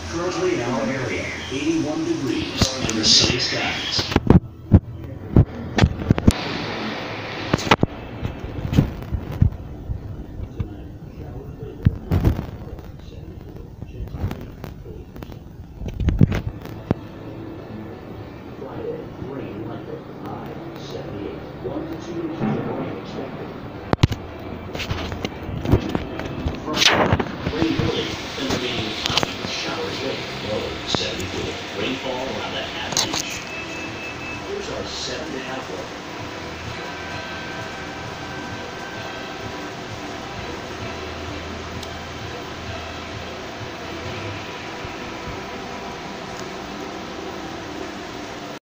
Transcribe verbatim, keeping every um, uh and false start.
Currently in our area, eighty-one degrees under sunny skies. Friday, rain likely, high seventy-eight. One to two inches of rain expected. Friday, rain early, then remaining cloudy with showers late. Low seventy-four. Rainfall around a half inch. Here's our seven-day outlook.